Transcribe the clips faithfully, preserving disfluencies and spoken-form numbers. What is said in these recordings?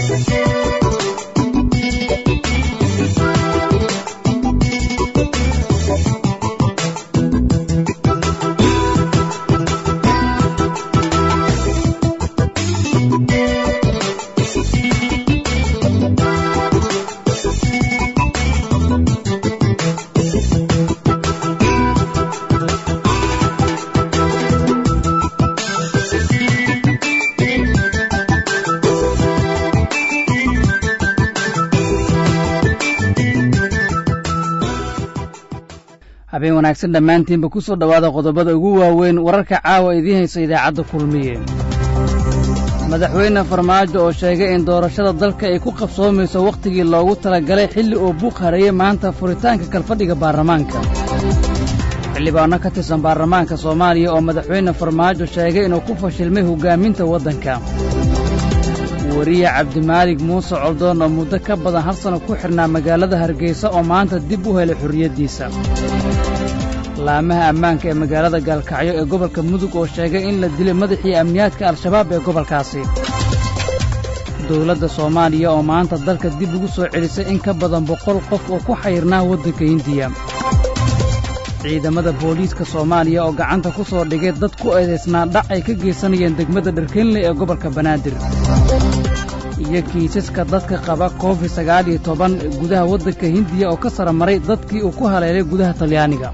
habeen wanaagsan dhammaantiinba ku soo dhawaada qodobada ugu waaweyn wararka caawa idiin haysa idaacadda kulmiye madaxweyne farmaajo oo sheegay in doorashada dalka ay ku qabsoomayso wakhtigii loogu talagalay xilli uu buuq hareeyay maanta furitaanka kalfadhiga baarlamaanka xildhibaanno ka tirsan baarlamaanka soomaaliya oo madaxweyne farmaajo sheegay inuu ku fashilmay hoggaaminta waddanka wariye cabdimaalig muuse coldoon oo muddo ka badan hal sano ku xidhnaa magaalada hargeysa oo maanta dib u helay xorriyaddiisa laamaha ammaanka ee magaalada gaalkacyo ee gobolka mudug oo sheegay in la dilay madaxii amniyaadka al-shabaab ee gobolkaasi dawladda soomaaliya oo maanta dalka dib ugu soo celisay in ka badan boqol qof oo ku xayirnaa waddanka hindiya ciidamada booliiska soomaaliya oo gacanta ku soo dhigay dad ku eedaysnaa dhac ay ka geysanayeen degmada dharkeenley ee gobolka banaadir iyo kiisaska dadka qaba covid sagaal iyo toban gudaha waddanka hindiya oo ka sara maray dadkii uu ku haleelay gudaha talyaaniga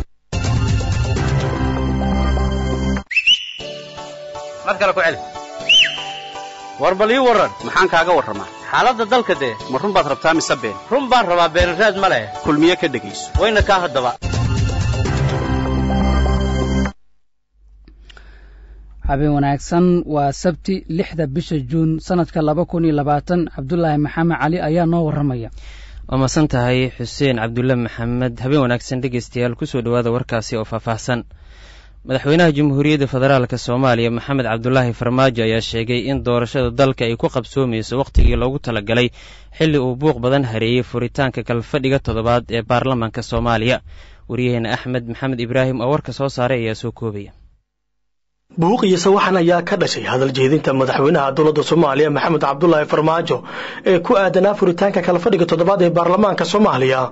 madkala ku celi war bal ii warran maxaan kaaga warramaa xaaladda dalka dee ma run baad rabtaa mise been run baan rabaa beenraad ma leh kulmiye ka dhegayso wayna kaa haddaba habeen wanaagsan waa sabti lixda bisha juun sanadka laba kun iyo labaatan cabdulaahi maxamed cali ayaa noo warramaya waa masan tahay xuseen cabdulle maxamed habeen wanaagsan dhegaystayaal ku soo dhowaada warkaasi oo faahfaahsan madaxweynaha jamhuuriyadda federaalka soomaaliya maxamed cabdulaahi farmaajo ayaa sheegay in doorashada dalka ay ku qabsoomayso wakhtigii loogu talagalay xilli uu buuq badan hareeyey furitaanka kalfadhiga toddobaad ee baarlamaanka soomaaliya waryaheena axmed maxamed ibraahim oo warka soo saaray ayaa soo koobaya buuq iyo sawaxan ayaa ka dhashay hadal jeedinta madaxweynaha dowladda soomaaliya maxamed cabdulaahi farmaajo ee ku aadanaa furitaanka kalfadhiga toddobaad ee baarlamaanka soomaaliya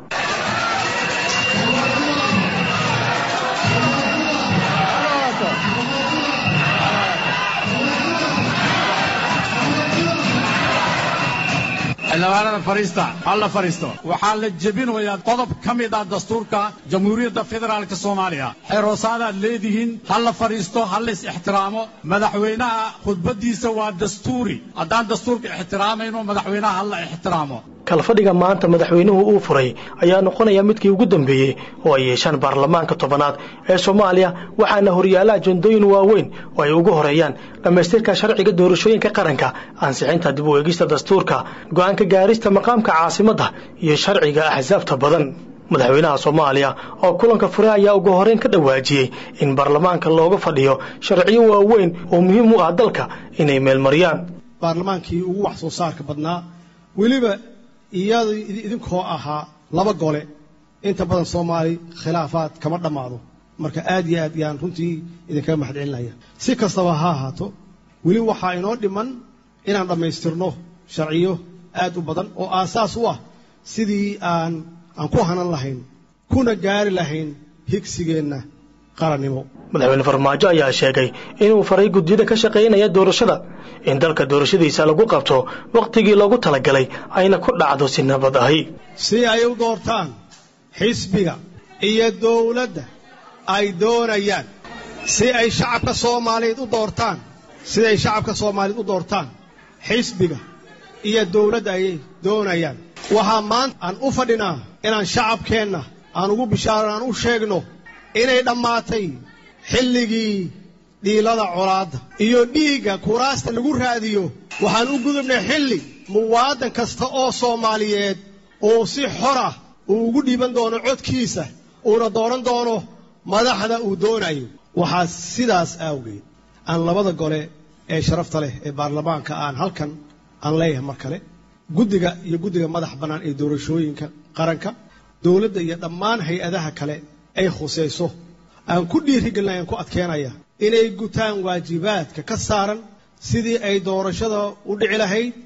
xildhibaanada fariista halla fariisto waxaa la jebinayaa qodob ka mid ah dastuurka jamhuuriyadda federaalka soomaaliya xeeroosaadaad leedihiin halla fariisto halla is ixtiraamo madaxweynaha khudbaddiisa waa dastuuri haddaan dastuurka ixtiraamayno madaxweynaha halla ixtiraamo kalfadhiga maanta madaxweynuhu uu furay ayaa noqonaya midkii ugu dambeeyey oo ay yeeshaan baarlamaanka tobanaad ee soomaaliya waxaana horyaala ajendooyin waaweyn oo ay ugu horeeyaan dhammaystirka sharciga doorashooyinka qaranka ansixinta dib u eegista dastuurka go'aanka gaarista maqaamka caasimadda iyo sharciga axsaabta badan madaxweynaha soomaaliya oo kulanka furay ayaa ugu horeyn ka dhawaajiyey in baarlamaanka looga fadhiyo sharciyo waaweyn oo muhiim u ah dalka inay meelmariyaan baarlamaankii ugu wax soo saarka badnaa weliba iyada idinkoo ahaa laba gole inta badan soomaali khilaafaad kama dhammaado marka aad iyo aad yaan runtii idinkaga mahadcelinaya si kastaba ha ahaato weli waxaa inoo dhiman inaan dhammaystirno sharciyo aad u badan oo aasaas u ah sidii aan aan ku hanan lahayn kuna gaari lahayn higsigeenna qarannimo madaxweyne farmaajo ayaa sheegay inuu faray guddiyada ka shaqaynaya doorashada in dalka doorashadiisa lagu qabto wakhtigii loogu talagalay ayna ku dhacdo si nabad ahi si ay u doortaan xisbiga iyo dawladda ay doonayaan si ay shacabka soomaaliyeed u doortaan siday shacabka soomaaliyeed u doortaan xisbiga iyo dawladda ay doonayaan waxaa maanta aan u fadhinaa inaan shacabkeenna aan ugu bishaaro aan u sheegno inay dhammaatay xilligii dhiilada colaadda iyo dhiigga kuraasta lagu raadiyo waxaan u gudubnay xilli muwaadan kasta oo soomaaliyeed oo si xor ah uu ugu dhiiban doono codkiisa uuna dooran doono madaxda uu doonayo waxaa sidaas awgeed aan labada gole ee sharafta leh ee baarlamaanka aan halkan aan leeyahay mar kale guddiga iyo guddiga madax bannaan ee doorashooyinka qaranka dawladda iyo dhammaan hay-adaha kale ay khusayso aan ku dhiirigelinayaan ku adkeenaya inay gutaan waajibaadka ka saaran sidii ay doorashada u dhici lahayd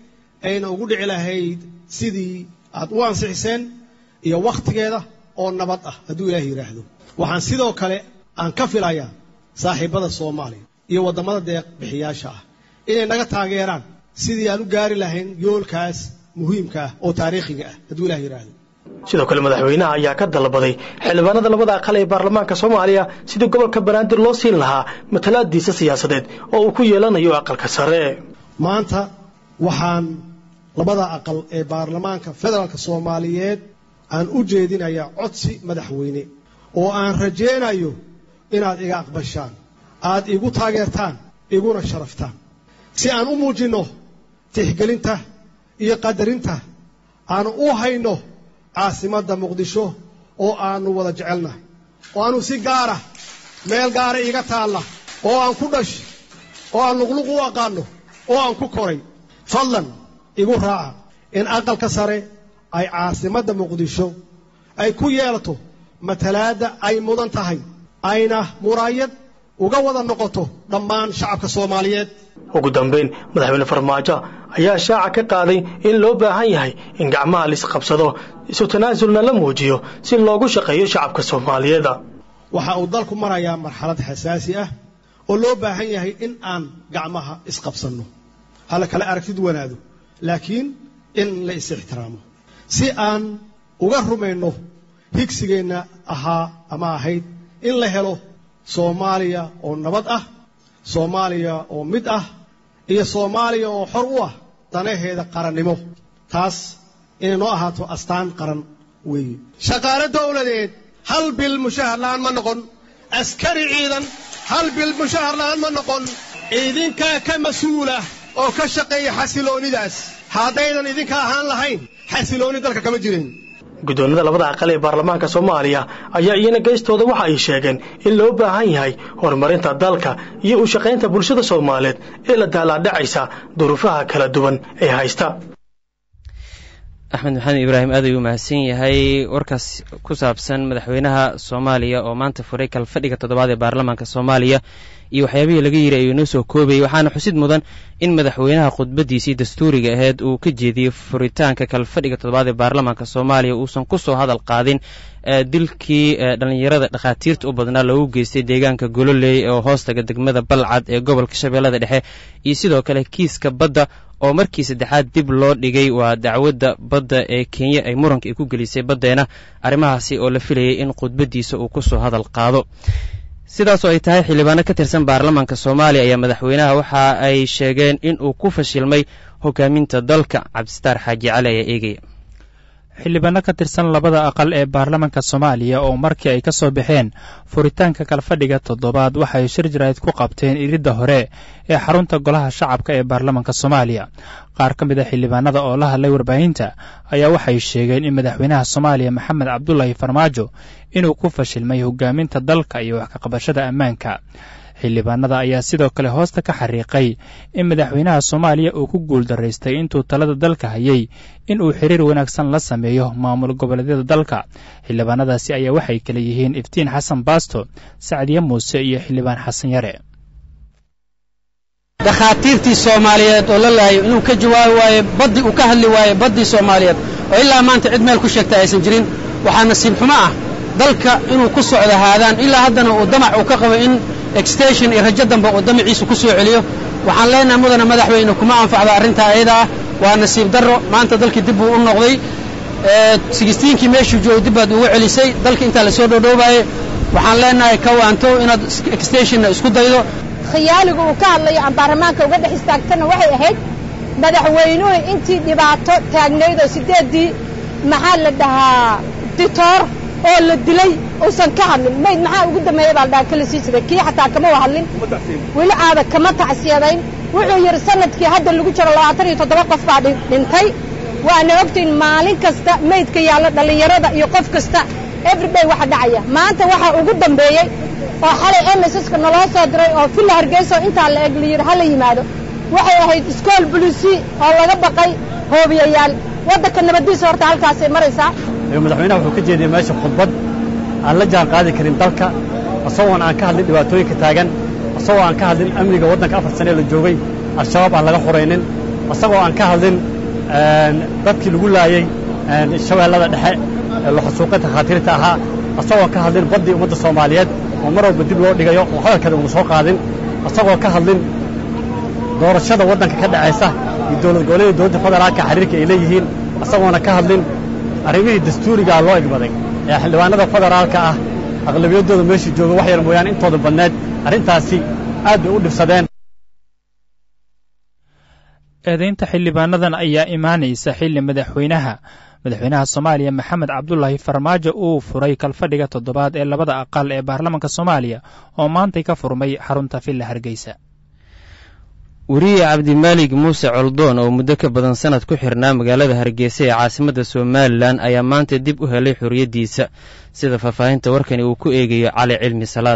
ayna ugu dhici lahayd sidii aad u ansixiseen iyo wakhtigeeda oo nabad ah hadduu ilaahay yidhaahdo waxaan sidoo kale aan ka filayaa saaxiibbada soomaaliya iyo waddamada deeq bixiyaasha ah inay naga taageeraan sidii aan u gaari lahayn yoolkaas muhiimka ah oo taariikhiga ah hadduu ilaahay yidhaahdo sidoo kale madaxweynaha ayaa ka dalbaday xildhibaanada labada aqal ee baarlamaanka Soomaaliya sidii gobolka Banaadir loo siin lahaa matalaadiisa siyaasadeed oo uu ku yeelanayo aqalka sare maanta waxaan labada aqal ee baarlamaanka federaalka Soomaaliyeed aan u jeedinayaa codsi madaxweyne oo aan rajeynayo inaad iga aqbashaan aad igu taageertaan iguna sharaftaan si aan u muujino tixgelinta iyo qadarinta aan u hayno caasimadda muqdisho oo aanu wada jecelnahay oo aanu si gaara meel gaara iga taalla oo aan ku dhash oo aan luqluq u aqaano oo aan ku koray fadlan igu raaca in aqalka sare ay caasimadda muqdisho ay ku yeelato matalaadda ay mudan tahay ayna muraayad uga wada noqoto dhammaan shacabka Soomaaliyeed ugu dambeyn madaxweyne Farmaajo ayaa shaaca ka qaaday in loo baahan yahay in gacmaha la isqabsado isu tanaasulna la muujiyo si loogu shaqeeyo shacabka Soomaaliyeed waxa uu dalku marayaa marxalad xasaasi ah oo loo baahan yahay in aan gacmaha isqabsano hala kala aragtid wanaado laakiin in la is ixtiraamo si aan uga rumayno higsigeena ahaa ama ahayd in la helo Soomaaliya oo nabad ah Soomaaliya oo mid ah iyo Soomaaliya oo xor u ah danaheeda qarannimo taas inay noo ahaato astaan qaran weeye shaqaale dawladeed hal bil mushahar la'aan ma noqon askari ciidan hal bil mushahar la'aan ma noqon idinka ka mas'uula oo ka shaqeeya xasiloonidaas haddaydan idinka ahaan lahayn xasilooni dalka kama jirin guddoonada labada aqal ee baarlamaanka Soomaaliya ayaa iyana geystooda waxa ay sheegeen in loo baahan yahay horumarinta dalka iyo u shaqeynta bulshada Soomaaliyeed ee la daaladhacaysa duruufaha kala duwan ee haysta axmed maxamed ibraahim aad ayuu mahadsan yahay warkaas ku saabsan madaxweynaha Soomaaliya oo maanta furay kalfadhiga toddobaad ee baarlamaanka Soomaaliya iyo waxyaabihii laga yiri ayuu noo soo koobay waxaana xusid mudan in madaxweynaha khudbadiisii dastuuriga ahayd uu ka jeediyay furitaanka kalfadhiga toddobaad ee baarlamaanka Soomaaliya uusan ku soo hadal qaadin dilkii dhalinyarada dhaqaatiirta u badnaa lagu geystay deegaanka Gololey oo hoostaga degmada Balcad ee gobolka Shabeellada Dhexe iyo sidoo kale kiiska badda oo markii saddexaad dib loo dhigay waa dacwadda badda ee Kenya ay muranka ay ku gelisay baddeena arrimahaasi oo la filayay in khudbadiisa uu ku soo hadal qaado sidaas oo ay tahay xildhibaano ka tirsan baarlamaanka Soomaaliya ayaa madaxweynaha waxa ay sheegeen in uu ku fashilmay hogaaminta dalka Cabdistaar Xaaji Cali ayaa eegaya xildhibaano ka tirsan labada aqal ee baarlamaanka Soomaaliya oo markii ay ka soo baxeen furitaanka kalfadhiga toddobaad waxay shir jaraa'id ku qabteen iridda hore ee xarunta golaha shacabka ee baarlamaanka Soomaaliya qaar ka mid ah xildhibaanada oo la hadlay warbaahinta ayaa waxay sheegeen in madaxweynaha Soomaaliya Maxamed Cabdullaahi Farmaajo inuu ku fashilmay hogaaminta dalka iyo wax ka qabashada ammaanka xildhibaanada ayaa sidoo kale hoosta ka xariiqay in madaxweynaha Soomaaliya uu ku guul daraystay intuu talada dalka hayay in uu xiriir wanaagsan la sameeyo maamul goboleedyada dalka xildhibaanadaasi ayaa waxay kala yihiin Iftiin Xasan Baasto Sacdiye Muuse iyo xildhibaan Xasan Yare dhaqaatiirtii Soomaaliyeed oo la laayo inuu ka jawaabi waayo baddi uu ka hadli waayo baddi Soomaaliyeed oo ilaa maanta cid meel ku sheegtay aysan jirin waxaa nasiib xumo ah dalka inuu ku socdo haadaan ilaa haddana uu damac uu ka qabo in extension iyo rajo dambe uu damaciisa ku soo celiyo waxaan leenahay mudana madaxweyne kuma anfacda arrinta ayada ah waa nasiib darro maanta dalkii dib uu u noqday ee sixteen-kii meeshuu joogay dib baad ugu celisay dalka inta la soo dhowdhowbaaye waxaan leenahay ka waanto inaad extensionna isku daydo khiyaaliga uu ka hadlayo aan baarlamaanka uga dhex istaagtana waxay ahayd madaxweynuhu intii dhibaato taagnayd oo sideedii maxaa la dhahaa ditoor oo la dilay uusan ka hadlin mayd maxaa ugu dambeeyay baa dhaa kala sii jiray kii xataa kama hadlin weli aada kama tacsiyadayn wuxuu yiri sanadkii hadda lagu jiro labaatan iyo toddoba qof baa dhintay waana ogtiin maalin kasta maydka yaala dhalinyarada iyo qof kasta everyday waxa dhacaya maanta waxa ugu dambeeyay oo xalay M S S ka naloo soo diray oo Villa Hargeysa inta la eeg liyir hal yimaado waxay ahayd iskool bulisi oo laga baqay hoobiyayaal wadanka nabadiisa horta halkaas ay maraysaa madaxweynaha wuxuu ka jeediyay meesha khudbad aan la jaan qaadi karin dalka asagoo aan ka hadlin dhibaatooyinka taagan asagoo aan ka hadlin amniga wadanka afar sano la joogay al-shabaab aan laga xoreynin asagoo aan ka hadlin dadkii lagu laayey shabeellada dhexe ee laxusuuqay takhaatiirta ahaa asagoo ka hadlin baddii ummadda soomaaliyeed oo mar walba dib loo dhigayo oo hadalkeeda uuna soo qaadin asagoo ka hadlin doorashada waddanka ka dhacaysa iyo dowlad goboleeda dowladda federaalka xiriirka ay leeyihiin asagoona ka hadlin arrimihii dastuurigaa loo egmaday ee xildhibaanada federaalka ah aqlabiyaddooda meesha jooga wax yar mooyaane intooda badneed arrintaasi aad bay u dhibsadeen eedaynta xildhibaanadan ayaa imaanaysa xilli madaxweynaha madaxweynaha soomaaliya maxamed cabdulaahi farmaajo uu furay kalfadhiga toddobaad ee labada aqal ee baarlamaanka soomaaliya oo maantay ka furmay xarunta villa hargeysa weriye cabdimaalig muuse coldoon oo muddo ka badan sannad ku xirnaa magaalada hargeysa ee caasimadda somalilan ayaa maanta dib u helay xorriyaddiisa sida faahfaahinta warkani uu ku eegayo cali cilmi salaad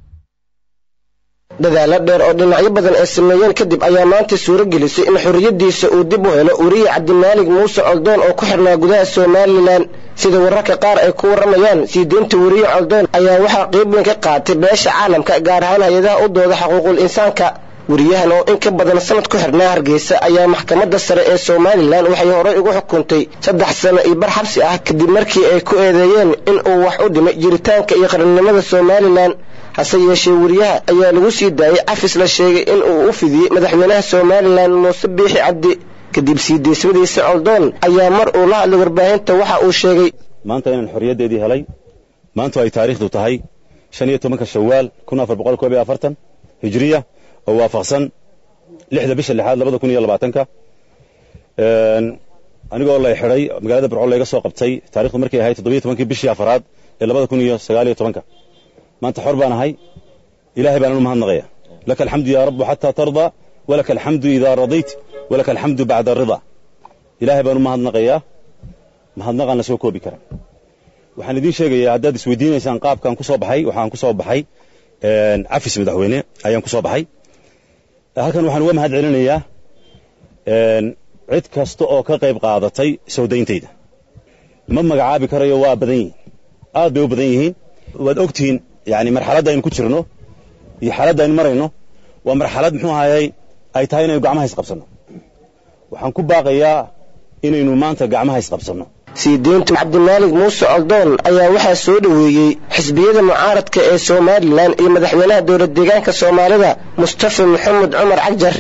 dadaalo dheer oo dhinacyo badan ay sameeyeen kadib ayaa maanta suuro gelisay in xorriyaddiisa uu dib u helo weriye cabdimaalig muuse coldoon oo ku xirnaa gudaha somalilan sida wararka qaar ay ku warramayaan sii deynta weriye coldoon ayaa waxaa qayb weyn ka qaatay beesha caalamka gaar ahaan hay-adaha u dooda xuquuqul insaanka weriyahan oo in ka badan sanad ku xirnaa hargeysa ayaa maxkamadda sare ee somalilan waxay horay ugu xukuntay saddex sano iyo bar xabsi ah kadib markii ay ku eedeeyeen in uu wax u dhimay jiritaanka iyo qarannimada somalilan hase yeeshee weriyaha ayaa lagu sii daayey cafis la sheegay in uu u fidiyey madaxweynaha somalilan muuse biixi cabdi kadib sii deysmadiisa coldoon ayaa mar uu la hadlay warbaahinta waxa uu sheegay maanta inaan xorriyaddeedii helay maantu ay taariikhdu tahay shan iyo tobanka shawaal kun afar boqol koob iyo afartan hijriya oo waafaqsan lixda bisha lixaad labada kun iyo labaatanka anigoo la xidhay magaalada burco layga soo qabtay taarikhdu markay ahayd toddobiyo tobankii bishii afaraad ee labada kun iyo sagaal iyo tobanka maanta xor baan ahay ilaahay baan u mahadnaqaya laka alxamdu yaa rabbu xataa tarda walaka alxamdu idaa radayt walaka alxamdu bacda arida ilaahay baan u mahadnaqayaa mahadnaqaan la soo koobi kara waxaan idiin sheegayaa haddaad isweydiinaysaan qaabkaan ku soo baxay waxaan ku soo baxay cafis madaxweyne ayaan ku soo baxay halkan waxaan uga mahad celinayaa cid kasta oo ka qayb qaadatay soo dayntayda ma magacaabi karayo waa badan yihiin aad bay u badan yihiin waad ogtihiin yani marxaladda aynu ku jirno iyo xaaladda aynu marayno waa marxalad muxuu ahayay ay tahay inaynu gacmaha isqabsanno waxaan ku baaqayaa inaynu maanta gacmaha isqabsanno sii deynta cabdimaalig muuse coldoon ayaa waxaa soo dhoweeyey xisbiyada mucaaradka ee somalilan iyo madaxweynaha dowlad deegaanka soomaalida mustafa maxamed cumar cagjar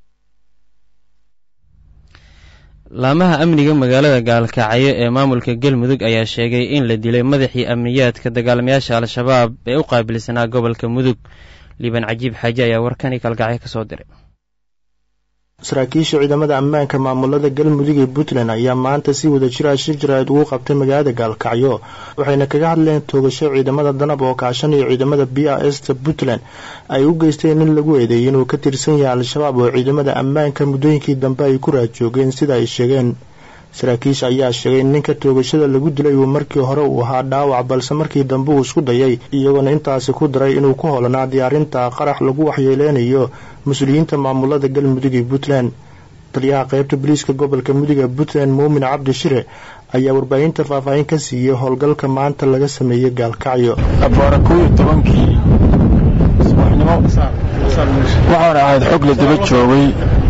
laamaha amniga magaalada gaalkacyo ee maamulka galmudug ayaa sheegay in la dilay madaxii amniyaadka dagaalamayaasha al-shabaab ee u qaabilsanaa gobolka mudug liibaan cajiib xaaji ayaa warkani kalgacyo ka soo diray saraakiisha ciidamada ammaanka maamulada galmudug ee puntland ayaa maanta si wada jira shir jaraa'id ugu qabtay magaalada gaalkacyo waxayna kaga hadleen toogasho ciidamada danab oo kaashanaya ciidamada b r s ta puntland ay u geysteen in lagu eedeeyay inuu ka tirsan yahay al-shabaab oo ciidamada ammaanka muddooyinkii dambe ay ku raajoogeen sida ay sheegeen saraakiisha ayaa sheegay in ninka toogashada lagu dilay uu markii hore uu ahaa dhaawac balse markii dambe uu isku dayay iyagoona intaasi ku daray inuu ku holanaa diyaarinta qarax lagu waxyeeleynayo mas-uuliyiinta maamulada galmudug ee puntland taliyaha qaybta boliiska gobolka mudug ee puntland muumin cabdi shire ayaa warbaahinta faahfaahin ka siiyey howlgalka maanta laga sameeyey gaalkacyo abaara kow iyo tobankii subaxnimo waxaana ahayd xog la daba joogay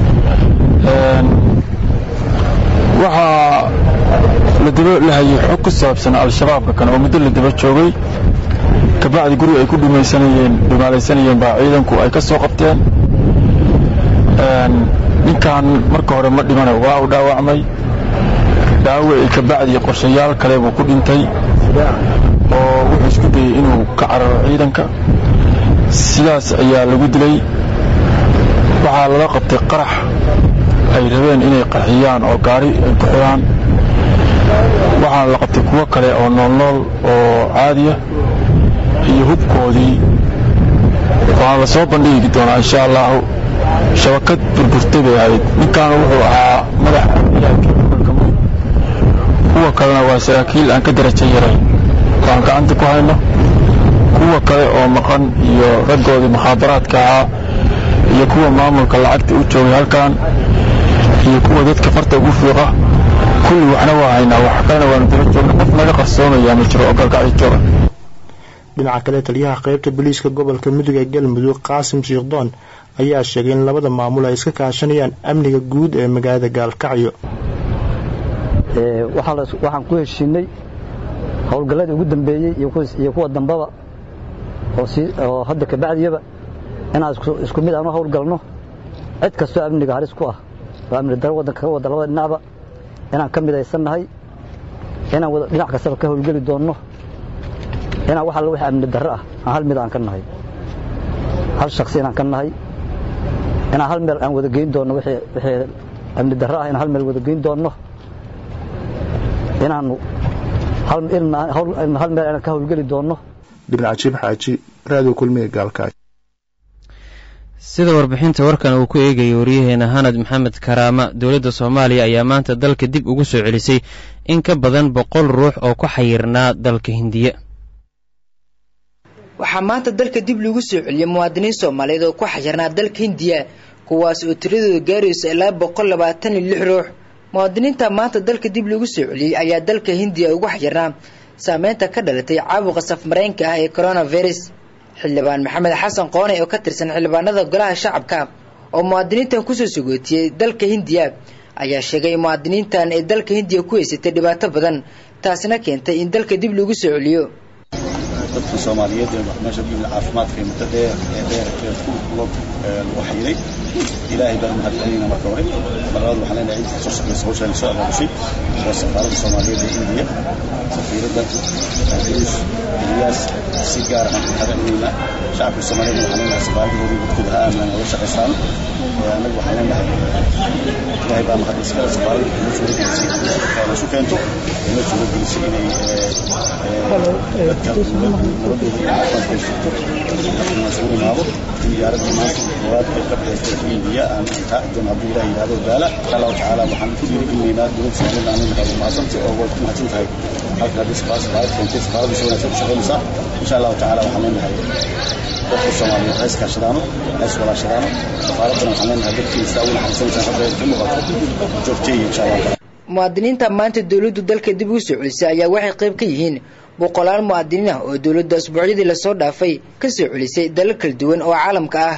waxaa la daba lahayay xog ku saabsan al-shabaabka kan oo muddo la daba joogay kabacdi guri ay ku dhumaysanayeen dhumaalaysanayeen baa ciidanku ay ka soo qabteen ninkan marka hore ma dhimana waa u dhaawacmay dhaawacii kabacdi qorshayaal kale buu ku dhintay oo wuxuu isku dayey inuu ka cararo ciidanka sidaas ayaa lagu dilay waxaa lala qabtay qarax ay rabeen inay qarxiyaan oo gaari ay ku xiraan waxaana la qabtay kuwo kale oo noolnool oo caadiya iyo hubkoodii waana la soo bandhigi doonaa insha allahu shabakad burburtay bay ahayd ninkaana wuxuu ahaa madaxa amniyaadka gobolka mudug kuwa kalena waa saraakiil aan ka darajo yarayn waan gacanta ku hayno kuwa kale oo maqan iyo raggoodii mukhaabaraadka ahaa iyo kuwa maamulka lacagta u joogay halkan iyo kuwa dadka farta ugu fiiqa kulli waxna waa haynaa wax kalena waanu daba joogna qof naga qarsoomaya ma jiro oo galgacyo jooga dhinaca kale taliyaha qaybta boliiska gobolka mudug ee galmudug qaasim shiikhdoon ayaa sheegay in labada maamul ay iska kaashanayaan amniga guud ee magaalada gaalkacyo ee waxa la waxaan ku heshiinay howlgalladii ugu dambeeyay iyo kuwa iyo kuwa dambaba oo si oo hadda ka bacdiyaba inaan isku mid aan howlgalno cid kastoo amniga halis ku ah waa amni darro wadanka wada labada dhinacba inaan ka midaysanahay inaan wada dhinac kasta ka howlgali doono inaan waxa la wax amni darro ah aan hal mid aan ka nahay hal shakhsi aan ka nahay inaan hal meel aan wada geyn doono wixii wixii amni darro ah inaan hal meel wada geyn doono inaan hal in hal meel aan ka howlgali doono dhinaca jib xaaji raadiyo kulmiye gaalkaash sida warbixinta warkan uu ku eegayay wariyaheena Hanad Maxamed Karaama dawladda Soomaaliya ayaa maanta dalka dib ugu soo celisay in ka badan boqol ruux oo ku xayirnaa dalka Hindiya waxaa maanta dalka dib lagu soo celiyay muwaadiniin Soomaaliyeed oo ku xayirnaa dalka Hindiya kuwaas oo tiradoodu gaarayso ilaa boqol labaatan iyo lix ruux muwaadiniinta maanta dalka dib lagu soo celiyay ayaa dalka Hindiya ugu xayirnaa saameynta ka dhalatay caabuqa safmareenka ah ee coronavirus xildhibaan maxamed xasan qoone oo ka tirsan xildhibaanada golaha shacabka oo muwaadiniintan ku soo sugootiyay dalka Hindiya ayaa sheegay muwaadiniintan ee dalka Hindiya ku haysatay dhibaato badan taasina keentay in dalka dib lagu soo celiyo dadka Soomaaliyeed ee meesha dib caafimaadka ee muddo dheer ee dheer ee ku loo waxyeelay ilaahay baa mahadcelina marka hore marwad waxaan leenahay inta soo shaqeysa hawshan soo abaabushay waa safaaradda Soomaaliyeed ee Hindiya safiiradda Idris Ilyas si gaar ah u xaqiiqina shacabka Soomaaliyeed waxaan leenahay safaaradda dadkooda aaman oo shaqeystaan anagu waxaan leenahay ilaahay baa mahadcelina safaaradda inuu soo gelisay inuu soo keento inuu soo gelisay inay muwaadiniinta maanta dawladdu dalka dib u soo celisay ayaa waxay qayb ka yihiin boqolaal muwaadiniin ah oo dawladda asbuucyadii la soo dhaafay ka soo celisay dalal kala duwan oo caalamka ah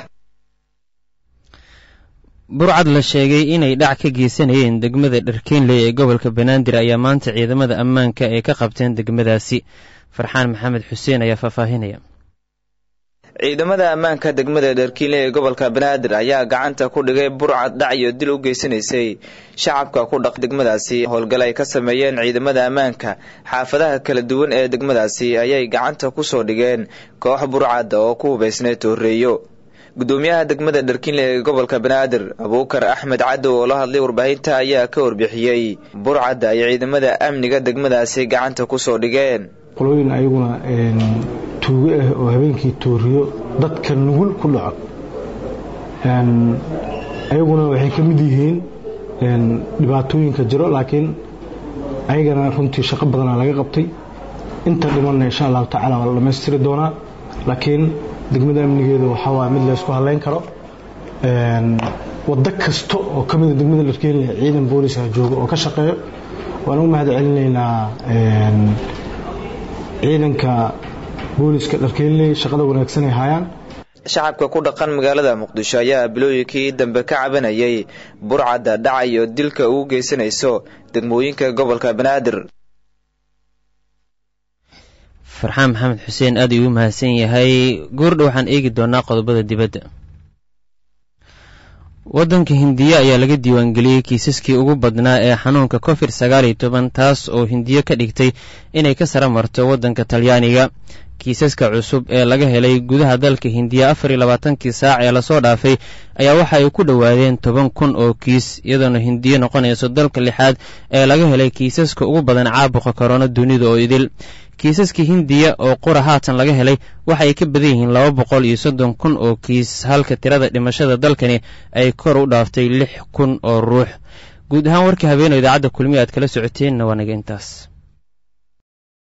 burcad la sheegay inay dhac ka geysanayeen degmada Dharkeenley ee gobolka Banaadir ayaa maanta ciidamada ammaanka ay ka qabteen degmadaasi Farxaan Maxamed Xuseen ayaa faahfaahinaya ciidamada ammaanka degmada Dharkeenley ee gobolka Banaadir ayaa gacanta ku dhigay burcad dhac iyo dil u geysanaysay shacabka ku dhaq degmadaasi howlgal ay ka sameeyeen ciidamada ammaanka xaafadaha kala duwan ee degmadaasi ayay gacanta ku soo dhigeen koox burcad oo ku hubaysnay tooreeyo gudoomiyaha degmada Dharkeenley ee gobolka Banaadir Abuukar Axmed Cadow oo la hadlay warbaahinta ayaa ka warbixiyay burcad ay ciidamada amniga degmadaasi gacanta ku soo dhigeen qolooyin ayaguna een tuugo ah oo habeenkii tooriyo dadka nugul ku dhaco een ayaguna waxay ka mid yihiin een dhibaatooyinka jiro laakiin ayagana runtii shaqo badan laga qabtay inta dhimanna insha Allah taala waa la meestiri doonaa laakiin degmada amnigeedu waxa waa mid la isku haleyn karo een wada kasto oo kamid ah degmada Dharkeenley ciidan booliis ah joogo oo ka shaqeeyo waan u mahad celinaynaa een ciidanka booliska Dharkeenley shaqada wanaagsan ay hayaan shacabka ku dhaqan magaalada Muqdisho ayaa bilooyinkii dambe ka cabanayay burcada dhac iyo dilka uu geysanayso degmooyinka gobolka Banaadir Farxaan Maxamed Xuseen aad ayuu mahadsan yahay goordhow waxaan eegi doonaa qodobada dibadda waddanka Hindiya ayaa laga diiwaangeliyay kiisaskii ugu badnaa ee xanuunka covid sagaal iyo toban taas oo Hindiya ka dhigtay inay ka sara marto waddanka Talyaaniga kiisaska cusub ee laga helay gudaha dalka Hindiya afar iyo labaatan-kii saac ee la soo dhaafay ayaa waxa ay ku dhawaadeen toban kun oo kiis iyadoo Hindiya noqonayso dalka lixaad ee laga helay kiisaska ugu badan caabuqa corona dunida oo idil kiisaska Hindiya oo qura haatan laga helay waxa ay ka badan yihiin laba boqol iyo soddon kun oo kiis halka tirada dhimashada dalkani ay kor u dhaaftay lix kun oo ruux guud ahaan warkii habeenimo idaacadda kulmiye aad kala socoteen waa naga intaas